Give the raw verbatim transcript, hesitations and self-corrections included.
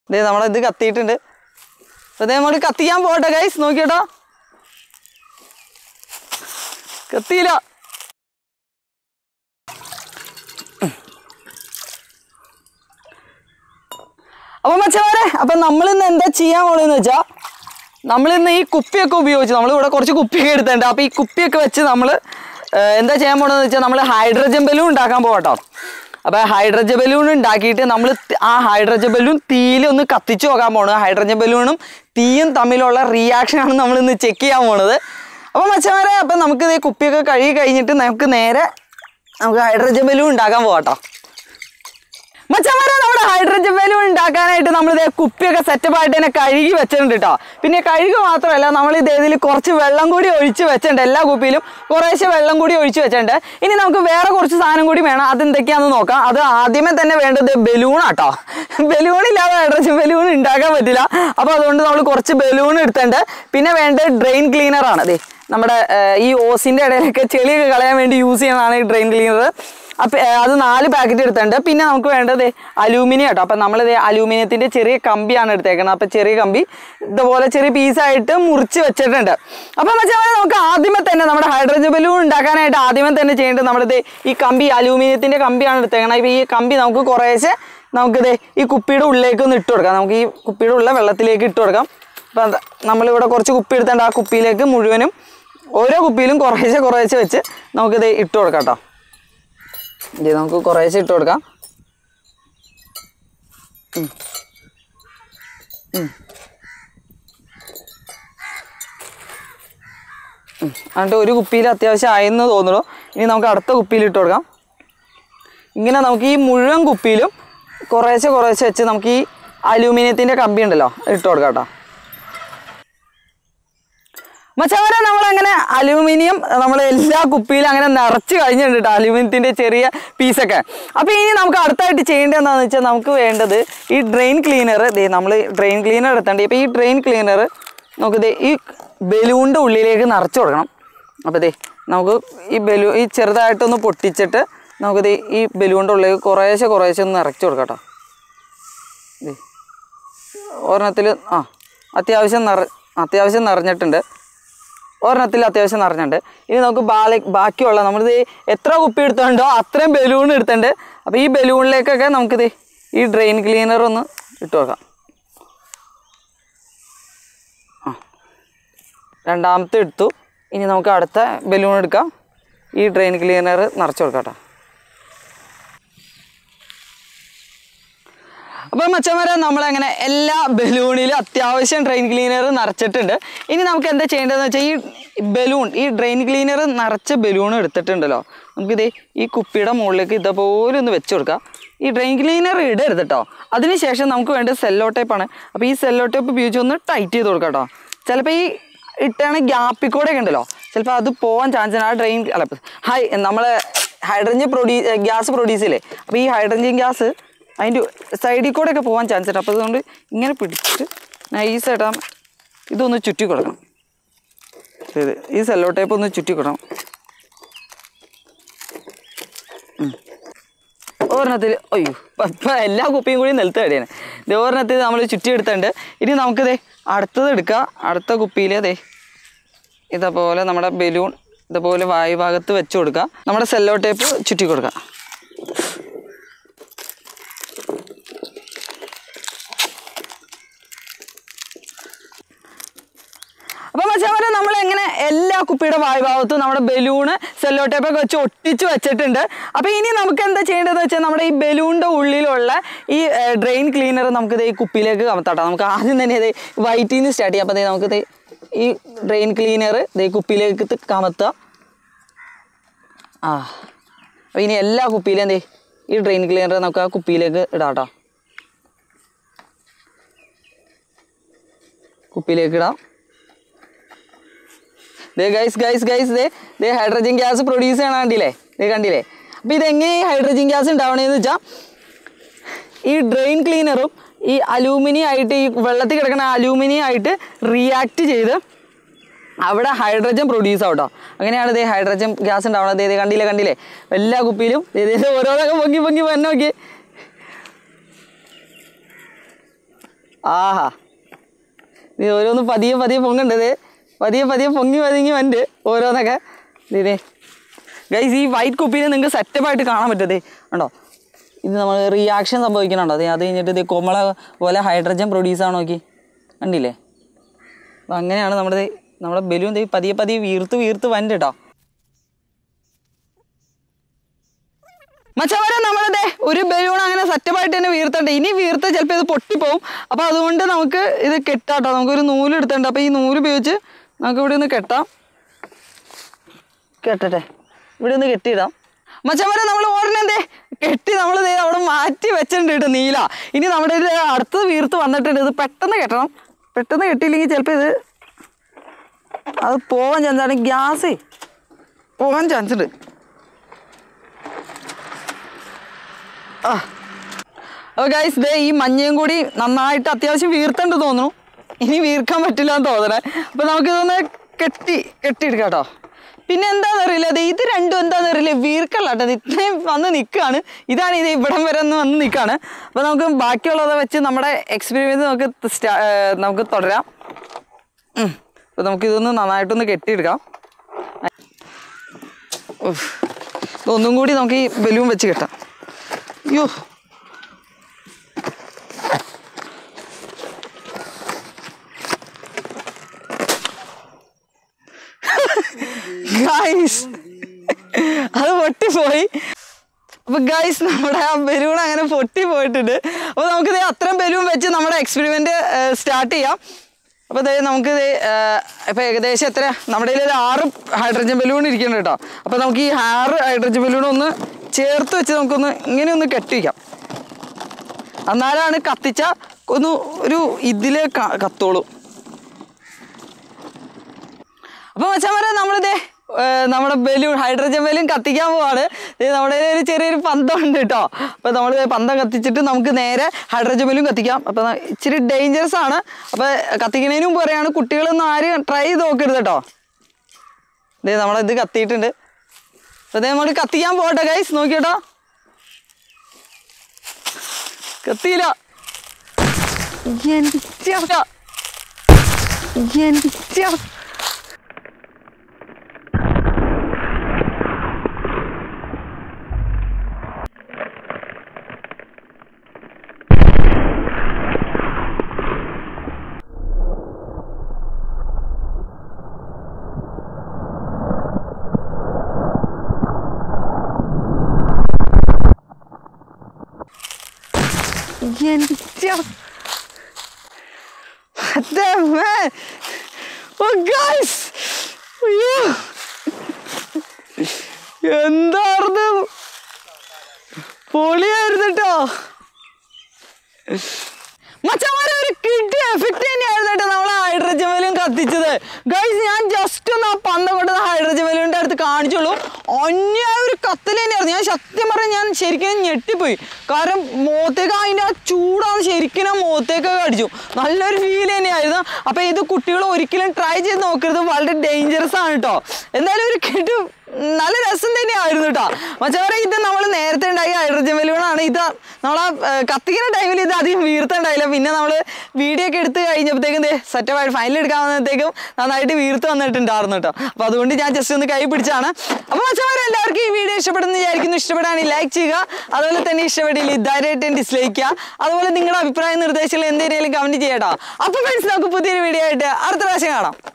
ദേ നമ്മളെ ഇത് കത്തിയിട്ടുണ്ട്. അതേ നമ്മൾ കത്തിക്കാൻ പോകട്ടെ ഗൈസ്. നോക്കിയോട്ടോ, കത്തിയില്ല. അപ്പൊ മച്ചന്മാരെ, അപ്പൊ നമ്മളിന്ന് എന്താ ചെയ്യാൻ പോണെന്ന് വെച്ചാൽ നമ്മളിന്ന് ഈ കുപ്പിയൊക്കെ ഉപയോഗിച്ച് നമ്മളിവിടെ കുറച്ച് കുപ്പിയൊക്കെ എടുത്തിട്ടുണ്ട്. അപ്പോൾ ഈ കുപ്പിയൊക്കെ വെച്ച് നമ്മൾ എന്താ ചെയ്യാൻ പോകണമെന്ന് വെച്ചാൽ നമ്മൾ ഹൈഡ്രജൻ ബലൂൺ ഉണ്ടാക്കാൻ പോകട്ടോ. അപ്പോൾ ഹൈഡ്രജൻ ബലൂൺ ഉണ്ടാക്കിയിട്ട് നമ്മൾ ആ ഹൈഡ്രജൻ ബലൂൺ തീയിൽ ഒന്ന് കത്തിച്ച് നോക്കാൻ പോകണം. ഹൈഡ്രജൻ ബലൂണും തീയും തമ്മിലുള്ള റിയാക്ഷനാണ് നമ്മളിന്ന് ചെക്ക് ചെയ്യാൻ പോണത്. അപ്പോൾ മച്ചന്മാരെ, അപ്പം നമുക്ക് ഈ കുപ്പിയൊക്കെ കഴുകി കഴിഞ്ഞിട്ട് നമുക്ക് നേരെ നമുക്ക് ഹൈഡ്രജൻ ബലൂൺ ഉണ്ടാക്കാൻ പോകട്ടോ. മച്ചന്മാരെ, നമ്മുടെ ഹൈഡ്രജൻ ബലൂൺ ഉണ്ടാക്കാനായിട്ട് നമ്മളിത് കുപ്പിയൊക്കെ സെറ്റപ്പായിട്ട് തന്നെ കഴുകി വെച്ചിട്ടുണ്ട് കേട്ടോ. പിന്നെ കഴുകി മാത്രമല്ല, നമ്മൾ ഇത് ഇതിൽ കുറച്ച് വെള്ളം കൂടി ഒഴിച്ച് വെച്ചിട്ടുണ്ട്. എല്ലാ കുപ്പിയിലും കുറേശ്ശെ വെള്ളം കൂടി ഒഴിച്ച് വെച്ചിട്ടുണ്ട്. ഇനി നമുക്ക് വേറെ കുറച്ച് സാധനം കൂടി വേണം. അതെന്തൊക്കെയാണെന്ന് നോക്കാം. അത് ആദ്യമേ തന്നെ വേണ്ടത് ബലൂണാട്ടോ. ബലൂൺ ഇല്ലാതെ ഹൈഡ്രജൻ ബലൂൺ ഉണ്ടാക്കാൻ പറ്റില്ല. അപ്പോൾ അതുകൊണ്ട് നമ്മൾ കുറച്ച് ബലൂൺ എടുത്തിട്ടുണ്ട്. പിന്നെ വേണ്ടത് ഡ്രെയിൻ ക്ലീനറാണ്. അതെ, നമ്മുടെ ഈ ഓസിൻ്റെ ഇടയിലൊക്കെ ചെളിയൊക്കെ കളയാൻ വേണ്ടി യൂസ് ചെയ്യുന്നതാണ് ഈ ഡ്രെയിൻ ക്ലീനർ. അപ്പം അത് നാല് പാക്കറ്റ് എടുത്തിട്ടുണ്ട്. പിന്നെ നമുക്ക് വേണ്ടത് അലൂമിനിയം കേട്ടോ. അപ്പം നമ്മളിത് അലൂമിനിയത്തിൻ്റെ ചെറിയ കമ്പിയാണ് എടുത്തേക്കുന്നത്. അപ്പം ചെറിയ കമ്പി ഇതുപോലെ ചെറിയ പീസായിട്ട് മുറിച്ച് വെച്ചിട്ടുണ്ട്. അപ്പം വെച്ചാൽ നമുക്ക് ആദ്യമേ തന്നെ നമ്മുടെ ഹൈഡ്രജൻ ബലൂൺ ഉണ്ടാക്കാനായിട്ട് ആദ്യമേ തന്നെ ചെയ്യേണ്ടത് നമ്മളിത് ഈ കമ്പി അലൂമിനിയത്തിൻ്റെ കമ്പിയാണ് എടുത്തേക്കുന്നത്. ഇപ്പം ഈ കമ്പി നമുക്ക് കുറേശ്ശെ നമുക്കിത് ഈ കുപ്പിയുടെ ഉള്ളിലേക്ക് ഒന്ന് ഇട്ട് കൊടുക്കാം. നമുക്ക് ഈ കുപ്പിയുടെ ഉള്ള വെള്ളത്തിലേക്ക് ഇട്ട് കൊടുക്കാം. അപ്പം നമ്മളിവിടെ കുറച്ച് കുപ്പി എടുത്തേണ്ട. ആ കുപ്പിയിലേക്ക് മുഴുവനും ഓരോ കുപ്പിയിലും കുറേശ്ശെ കുറേശ്ശെ വെച്ച് നമുക്കിത് ഇട്ട് കൊടുക്കാം കേട്ടോ. ഇത് നമുക്ക് കുറേശ്ശെ ഇട്ട് കൊടുക്കാം. എന്നിട്ട് ഒരു കുപ്പിയിൽ അത്യാവശ്യം ആയെന്ന് തോന്നുള്ളൂ. ഇനി നമുക്ക് അടുത്ത കുപ്പിയിൽ ഇട്ട് കൊടുക്കാം. ഇങ്ങനെ നമുക്ക് ഈ മുഴുവൻ കുപ്പിയിലും കുറേശ്ശെ കുറേശ്ശെ വെച്ച് നമുക്ക് ഈ അലൂമിനിയത്തിൻ്റെ കമ്പി ഉണ്ടല്ലോ ഇട്ട് കൊടുക്കാം കേട്ടോ. മച്ചവരെ, നമ്മളങ്ങനെ അലൂമിനിയം നമ്മൾ എല്ലാ കുപ്പിയിലും അങ്ങനെ നിറച്ച് കഴിഞ്ഞിട്ടുണ്ട് കേട്ടോ, അലൂമിനിയത്തിൻ്റെ ചെറിയ പീസൊക്കെ. അപ്പോൾ ഇനി നമുക്ക് അടുത്തായിട്ട് ചെയ്യേണ്ടത് എന്താണെന്ന് വെച്ചാൽ നമുക്ക് വേണ്ടത് ഈ ഡ്രെയിൻ ക്ലീനർ. ദേ നമ്മൾ ഡ്രെയിൻ ക്ലീനർ എടുത്തേണ്ടത്. അപ്പോൾ ഈ ഡ്രെയിൻ ക്ലീനർ നമുക്കിത് ഈ ബലൂണിൻ്റെ ഉള്ളിലേക്ക് നിറച്ച് കൊടുക്കണം. അപ്പോൾ ദേ നമുക്ക് ഈ ബലൂ ഈ ചെറുതായിട്ടൊന്ന് പൊട്ടിച്ചിട്ട് നമുക്കിത് ഈ ബലൂണിൻ്റെ ഉള്ളിലേക്ക് കുറേശ്ശെ കുറേശ്ശെ ഒന്ന് നിറച്ച് കൊടുക്കാം കേട്ടോ. ദേ ഒരെണ്ണത്തിൽ ആ അത്യാവശ്യം നിറ അത്യാവശ്യം നിറഞ്ഞിട്ടുണ്ട്. ഒരെണ്ണത്തിൽ അത്യാവശ്യം നിറഞ്ഞിട്ടുണ്ട്. ഇനി നമുക്ക് ബാല ബാക്കിയുള്ള നമ്മളിത് എത്ര കുപ്പി എടുത്തുണ്ടോ അത്രയും ബലൂൺ എടുത്തിട്ടുണ്ട്. അപ്പോൾ ഈ ബലൂണിലേക്കൊക്കെ നമുക്കിത് ഈ ഡ്രെയിൻ ക്ലീനർ ഒന്ന് ഇട്ട് വെക്കാം. ആ രണ്ടാമത്തെ എടുത്തു. ഇനി നമുക്ക് അടുത്ത ബലൂൺ എടുക്കാം. ഈ ഡ്രെയിൻ ക്ലീനർ നിറച്ച് കൊടുക്കാം കേട്ടോ. അപ്പോൾ മച്ചന്മാരെ, നമ്മളങ്ങനെ എല്ലാ ബലൂണിലും അത്യാവശ്യം ഡ്രെയിൻ ക്ലീനർ നിറച്ചിട്ടുണ്ട്. ഇനി നമുക്ക് എന്താ ചെയ്യേണ്ടതെന്ന് വെച്ചാൽ ഈ ബലൂൺ ഈ ഡ്രെയിൻ ക്ലീനർ നിറച്ച ബലൂൺ എടുത്തിട്ടുണ്ടല്ലോ, നമുക്കിത് ഈ കുപ്പിയുടെ മുകളിലേക്ക് ഇതുപോലെ ഒന്ന് വെച്ച് കൊടുക്കാം. ഈ ഡ്രെയിൻ ക്ലീനർ ഇടരുത് കേട്ടോ. അതിനുശേഷം നമുക്ക് വേണ്ടത് സെല്ലോ ടേപ്പാണ്. അപ്പോൾ ഈ സെല്ലോ ടേപ്പ് ഉപയോഗിച്ച് ഒന്ന് ടൈറ്റ് ചെയ്ത് കൊടുക്കാം കേട്ടോ. ചിലപ്പോൾ ഈ ഇട്ടാണ് ഗ്യാപ്പിൽ കൂടെ ഒക്കെ ഉണ്ടല്ലോ, ചിലപ്പോൾ അത് പോകാൻ ചാൻസ് ഉണ്ട്. ആ ഡ്രെയിൻ അല്ല ഹൈ നമ്മൾ ഹൈഡ്രജൻ പ്രൊഡ്യൂസ് ഗ്യാസ് പ്രൊഡ്യൂസ് ചെയ്യില്ലേ, അപ്പോൾ ഈ ഹൈഡ്രജൻ ഗ്യാസ് അതിൻ്റെ സൈഡിൽ കൂടെ ഒക്കെ പോകാൻ ചാൻസ് ഉണ്ട്. അപ്പോൾ അതുകൊണ്ട് ഇങ്ങനെ പിടിച്ചിട്ട് നൈസായിട്ട് ഇതൊന്ന് ചുറ്റി കൊടുക്കണം. ഇത് ഈ സെല്ലോ ടേപ്പ് ഒന്ന് ചുറ്റി കൊടുക്കണം. ഒരെണ്ണത്തിൽ അയ്യോ ഇപ്പം എല്ലാ കുപ്പിയും കൂടി നിലത്ത് കടിയാണ്. ഇത് ഒരെണ്ണത്തിൽ നമ്മൾ ചുറ്റി എടുത്തിട്ടുണ്ട്. ഇനി നമുക്കിതേ അടുത്തത് എടുക്കാം. അടുത്ത കുപ്പിയിൽ അതെ ഇതേപോലെ നമ്മുടെ ബലൂൺ ഇതുപോലെ വായു ഭാഗത്ത് വെച്ച് കൊടുക്കുക. നമ്മുടെ സെല്ലോ ടേപ്പ് ചുറ്റി കൊടുക്കുക. അപ്പോൾ മച്ചാമാരെ, നമ്മളെങ്ങനെ എല്ലാ കുപ്പിയുടെ വായുഭാഗത്തും നമ്മുടെ ബലൂണ് സെല്ലോ ടേപ്പൊക്കെ വെച്ച് ഒട്ടിച്ച് വെച്ചിട്ടുണ്ട്. അപ്പോൾ ഇനി നമുക്ക് എന്താ ചെയ്യേണ്ടതെന്ന് വെച്ചാൽ നമ്മുടെ ഈ ബലൂണിൻ്റെ ഉള്ളിലുള്ള ഈ ഡ്രെയിൻ ക്ലീനർ നമുക്കിത് ഈ കുപ്പിയിലേക്ക് കമത്താട്ടോ. നമുക്ക് ആദ്യം തന്നെ ഇത് വൈറ്റിൽ നിന്ന് സ്റ്റാർട്ട് ചെയ്യാം. അപ്പോൾ ഇത് നമുക്കിത് ഈ ഡ്രെയിൻ ക്ലീനർ ഇത് കുപ്പിയിലേക്ക് കമത്തുക. ആ അപ്പോൾ ഇനി എല്ലാ കുപ്പിയിലും എന്തേ ഈ ഡ്രെയിൻ ക്ലീനർ നമുക്ക് ആ കുപ്പിയിലേക്ക് ഇടാം കേട്ടോ. കുപ്പിയിലേക്ക് ഇടാം. ദേ ഗൈസ് ഗൈസ് ഗൈസ് ദേ ദേ ഹൈഡ്രജൻ ഗ്യാസ് പ്രൊഡ്യൂസ് ചെയ്യണ കണ്ടില്ലേ, ദേ കണ്ടില്ലേ. അപ്പോൾ ഇതെങ്ങനെ ഈ ഹൈഡ്രജൻ ഗ്യാസ് ഉണ്ടാവണമെന്ന് വെച്ചാൽ ഈ ഡ്രെയിൻ ക്ലീനറും ഈ അലൂമിനിയം ആയിട്ട് ഈ വെള്ളത്തിൽ കിടക്കുന്ന അലൂമിനിയം ആയിട്ട് റിയാക്ട് ചെയ്ത് അവിടെ ഹൈഡ്രജൻ പ്രൊഡ്യൂസ് ആവട്ടോ. അങ്ങനെയാണ് ഇതേ ഹൈഡ്രജൻ ഗ്യാസ് ഉണ്ടാവണത്. ഇതേ കണ്ടില്ലേ കണ്ടില്ലേ എല്ലാ കുപ്പിയിലും ഇതേ ഓരോന്നൊക്കെ പൊങ്ങി പൊങ്ങി വന്നെ നോക്കി. ആഹാ നീ ഓരോന്ന് പതിയെ പതിയെ പൊങ്ങണ്ടത് പതിയെ പതിയെ പൊങ്ങി പതിങ്ങി വണ്ട് ഓരോന്നൊക്കെ ഇതേ ഗൈസ് ഈ വൈറ്റ് കുപ്പീനെ നിങ്ങൾക്ക് സെറ്റപ്പായിട്ട് കാണാൻ പറ്റതേ ഉണ്ടോ ഇത് നമ്മൾ റിയാക്ഷൻ സംഭവിക്കണുണ്ടോ അതെ അത് കഴിഞ്ഞിട്ട് ഇത് കൊമള പോലെ ഹൈഡ്രജൻ പ്രൊഡ്യൂസ് ആണോ നോക്കി കണ്ടില്ലേ അപ്പം അങ്ങനെയാണ് നമ്മുടെ നമ്മുടെ ബലൂൺ പതിയെ പതിയെ വീർത്ത് വീർത്ത് വണ്ട് കേട്ടോ മച്ചവരെ നമ്മളതെ ഒരു ബലൂൺ അങ്ങനെ സെറ്റപ്പായിട്ട് തന്നെ വീർത്തണ്ട് ഇനി വീർത്ത ചിലപ്പോൾ ഇത് പൊട്ടിപ്പോവും അപ്പോൾ അതുകൊണ്ട് നമുക്ക് ഇത് കെട്ടാട്ടോ നമുക്കൊരു നൂല് എടുത്തിട്ടുണ്ട് അപ്പോൾ ഈ നൂല് ഉപയോഗിച്ച് നമുക്ക് ഇവിടെ ഒന്ന് കെട്ടാം കെട്ടട്ടെ ഇവിടെ ഒന്ന് കെട്ടിയിടാം മച്ചവരെ നമ്മൾ ഓർമ്മ കെട്ടി നമ്മൾ അവിടെ മാറ്റി വെച്ചിട്ടുണ്ട് കേട്ടോ നീല ഇനി നമ്മുടെ ഇത് അടുത്തത് വീർത്ത് വന്നിട്ടുണ്ട് ഇത് പെട്ടെന്ന് കെട്ടണം പെട്ടെന്ന് കെട്ടിയില്ലെങ്കിൽ ചിലപ്പോൾ ഇത് അത് പോകാൻ ചാൻസാണ് ഗ്യാസേ പോകാൻ ചാൻസ് ഉണ്ട് ആ അപ്പോൾ ഗൈസ് ദേ ഈ മഞ്ഞയും കൂടി നന്നായിട്ട് അത്യാവശ്യം വീർത്തുണ്ട് തോന്നുന്നു ഇനി വീർക്കാൻ പറ്റില്ല എന്ന് തോന്നണേ അപ്പോൾ നമുക്കിതൊന്ന് കെട്ടി കെട്ടിയെടുക്കാം കേട്ടോ പിന്നെ എന്താണെന്ന് അറിയില്ല അത് ഇത് രണ്ടും എന്താണെന്ന് അറിയില്ല വീർക്കല്ല കേട്ടോ അത് ഇത്രയും വന്ന് നിൽക്കുകയാണ് ഇതാണ് ഇത് ഇവിടം വരെ ഒന്ന് വന്ന് നിൽക്കുകയാണ് അപ്പോൾ നമുക്ക് ബാക്കിയുള്ളത് വെച്ച് നമ്മുടെ എക്സ്പീരിയൻസ് നമുക്ക് സ്റ്റാ നമുക്ക് തുടരാം അപ്പോൾ നമുക്കിതൊന്ന് നന്നായിട്ടൊന്ന് കെട്ടിയെടുക്കാം ഒന്നും കൂടി നമുക്ക് ഈ ബലൂൺ വെച്ച് കെട്ടാം അയ്യോ ഗൈസ് അത് പൊട്ടിപ്പോയി അപ്പൊ ഗൈസ് നമ്മുടെ ആ ബലൂൺ അങ്ങനെ പൊട്ടി പോയിട്ടുണ്ട് അപ്പോൾ നമുക്കിത് അത്രയും ബലൂൺ വെച്ച് നമ്മുടെ എക്സ്പെരിമെന്റ് സ്റ്റാർട്ട് ചെയ്യാം അപ്പോൾ ഇതേ നമുക്ക് ഇപ്പോൾ ഏകദേശം എത്ര നമ്മുടെ കയ്യിൽ ആറ് ഹൈഡ്രജൻ ബലൂൺ ഇരിക്കുന്നുണ്ട് കേട്ടോ അപ്പോൾ നമുക്ക് ഈ ആറ് ഹൈഡ്രജൻ ബലൂൺ ഒന്ന് ചേർത്ത് വെച്ച് നമുക്കൊന്ന് ഇങ്ങനെ ഒന്ന് കെട്ടിവയ്ക്കാം എന്നാലാണ് കത്തിച്ച ഒന്ന് ഒരു ഇതിലേ കത്തോളൂ അപ്പോൾ മച്ചാമാരെ നമ്മളിതേ നമ്മുടെ ബലൂൺ ഹൈഡ്രജൻ ബലൂൺ കത്തിക്കാൻ പോവാണ് നമ്മുടെ ഒരു ചെറിയൊരു പന്തമുണ്ട് കേട്ടോ അപ്പോൾ നമ്മൾ പന്തം കത്തിച്ചിട്ട് നമുക്ക് നേരെ ഹൈഡ്രജൻ ബലൂൺ കത്തിക്കാം അപ്പോൾ ഇച്ചിരി ഡേഞ്ചറസ് ആണ് അപ്പോൾ കത്തിക്കുന്നതിന് മുമ്പ് പറയാണ് കുട്ടികളൊന്നും ആരും ട്രൈ ചെയ്ത് നോക്കരുത് കേട്ടോ ഇതേ നമ്മളിത് കത്തിയിട്ടുണ്ട് അപ്പോൾ നമ്മൾ കത്തിക്കാൻ പോകട്ടെ ഗൈസ് നോക്കിയോട്ടോ കത്തിയില്ല എന്തായിരുന്നു പൊളിയായിരുന്നു കേട്ടോ മച്ചമാരെ ഒരു കിട്ടി എഫക്റ്റ് തന്നെയായിരുന്നു കേട്ടോ നമ്മളെ ഹൈഡ്രജൻ ബലൂൺ കത്തിച്ചത് ഗൈസ് ഞാൻ ജസ്റ്റ് ഒന്ന് ആ പന്തം കൊണ്ട് ഹൈഡ്രജൻ ബലൂണിൻ്റെ അടുത്ത് കാണിച്ചുള്ളൂ അന്യായ ഒരു കത്തൽ തന്നെയായിരുന്നു ഞാൻ സത്യം പറഞ്ഞാൽ ഞാൻ ശരിക്കും ഞെട്ടിപ്പോയി കാരണം മുഖത്തേക്ക് അതിൻ്റെ ആ ചൂടാണ് ശരിക്കും ആ മുഖത്തേക്കൊക്കെ അടിച്ചു നല്ലൊരു ഫീൽ തന്നെയായിരുന്നു അപ്പോൾ ഇത് കുട്ടികൾ ഒരിക്കലും ട്രൈ ചെയ്ത് നോക്കരുത് വളരെ ഡേഞ്ചറസ് ആണ് കേട്ടോ എന്തായാലും ഒരു കിട്ടു നല്ല രസം തന്നെയായിരുന്നു കേട്ടോ മച്ചവരെ ഇത് നമ്മൾ നേരത്തെ ഉണ്ടാക്കിയ ഹൈഡ്രജൻ ബലൂണാണ് ഇത് നമ്മളാ കത്തിക്കുന്ന ടൈമിൽ ഇത് അധികം വീർത്തുണ്ടായില്ല പിന്നെ നമ്മൾ വീഡിയോ ഒക്കെ എടുത്ത് കഴിഞ്ഞപ്പോഴത്തേക്കും സെറ്റപ്പായിട്ട് ഫൈനൽ എടുക്കാൻ വന്നപ്പോഴത്തേക്കും നന്നായിട്ട് വീർത്ത് വന്നിട്ടുണ്ടായിരുന്നു കേട്ടോ അപ്പോൾ അതുകൊണ്ട് ഞാൻ ജസ്റ്റ് ഒന്ന് കൈ പിടിച്ചാണ് അപ്പോൾ മച്ചവരെ എല്ലാവർക്കും ഈ വീഡിയോ ഇഷ്ടപ്പെടുന്ന വിചാരിക്കുന്നു ഇഷ്ടപ്പെടുകയാണെങ്കിൽ ലൈക്ക് ചെയ്യുക അതുപോലെ തന്നെ ഇഷ്ടപ്പെട്ടില്ല ധൈര്യമായിട്ടും ഡിസ്ലൈക്ക് ചെയ്യുക അതുപോലെ നിങ്ങളുടെ അഭിപ്രായ നിർദ്ദേശങ്ങൾ എന്തെങ്കിലും കമൻറ്റ് ചെയ്യട്ടോ അപ്പോൾ ഫ്രണ്ട്സ് നമുക്ക് പുതിയൊരു വീഡിയോ ആയിട്ട് അടുത്ത പ്രാവശ്യം കാണാം